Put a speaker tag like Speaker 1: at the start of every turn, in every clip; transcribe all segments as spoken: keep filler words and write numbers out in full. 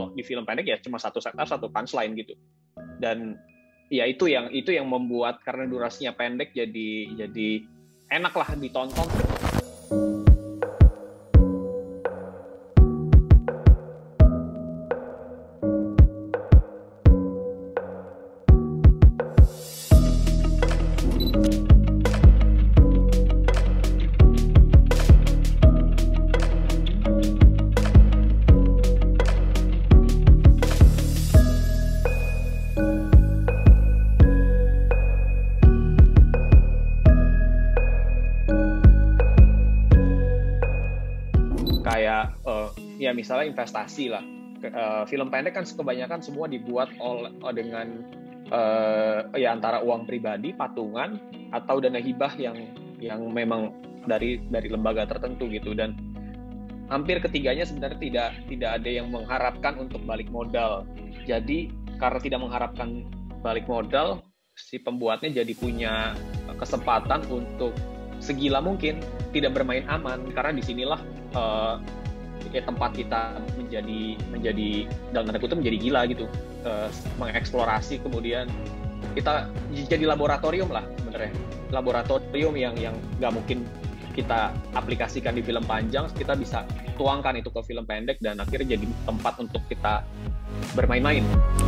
Speaker 1: Kalau di film pendek ya cuma satu setup, satu punchline gitu. Dan ya itu yang itu yang membuat, karena durasinya pendek, jadi jadi enak lah ditonton. Kayak uh, ya misalnya investasi lah, uh, film pendek kan kebanyakan semua dibuat oleh dengan uh, ya antara uang pribadi, patungan, atau dana hibah yang yang memang dari dari lembaga tertentu gitu. Dan hampir ketiganya sebenarnya tidak tidak ada yang mengharapkan untuk balik modal. Jadi karena tidak mengharapkan balik modal, si pembuatnya jadi punya kesempatan untuk segila mungkin tidak bermain aman, karena disinilah uh, ya tempat kita menjadi menjadi dalam tanda kutip menjadi gila gitu, uh, mengeksplorasi, kemudian kita jadi laboratorium lah sebenarnya, laboratorium yang yang nggak mungkin kita aplikasikan di film panjang, kita bisa tuangkan itu ke film pendek dan akhirnya jadi tempat untuk kita bermain-main.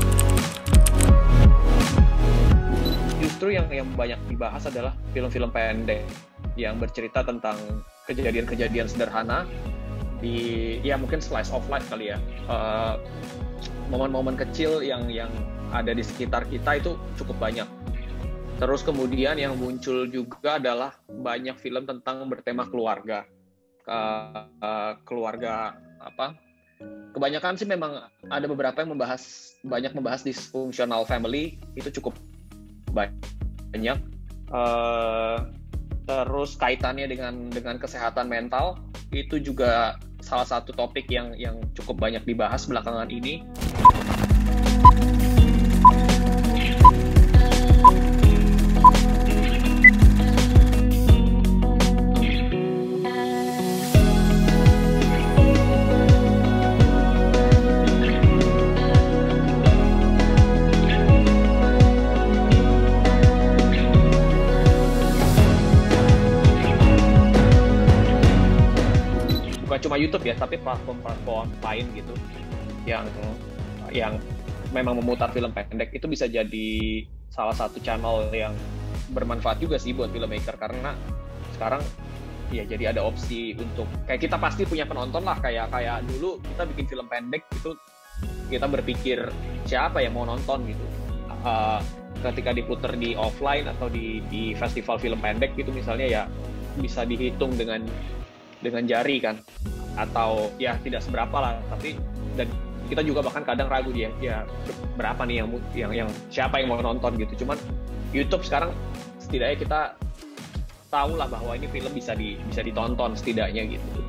Speaker 1: Justru yang yang banyak dibahas adalah film-film pendek yang bercerita tentang kejadian-kejadian sederhana di, ya mungkin slice of life kali ya, uh, momen-momen kecil yang yang ada di sekitar kita itu cukup banyak. Terus kemudian yang muncul juga adalah banyak film tentang bertema keluarga, uh, uh, keluarga apa? Kebanyakan sih memang ada beberapa yang membahas banyak membahas dysfunctional family, itu cukup banyak. Uh, terus kaitannya dengan dengan kesehatan mental itu juga salah satu topik yang yang cukup banyak dibahas belakangan ini. Cuma YouTube ya, tapi platform-platform lain gitu yang yang memang memutar film pendek itu bisa jadi salah satu channel yang bermanfaat juga sih buat filmmaker, karena sekarang ya jadi ada opsi untuk kayak kita pasti punya penonton lah, kayak kayak dulu kita bikin film pendek itu kita berpikir siapa yang mau nonton gitu. Uh, ketika diputar di offline atau di di festival film pendek gitu misalnya, ya bisa dihitung dengan dengan jari kan, atau ya tidak seberapa lah, tapi dan kita juga bahkan kadang ragu dia ya berapa nih yang yang yang siapa yang mau nonton gitu. Cuman YouTube sekarang setidaknya kita tahu lah bahwa ini film bisa di bisa ditonton setidaknya gitu.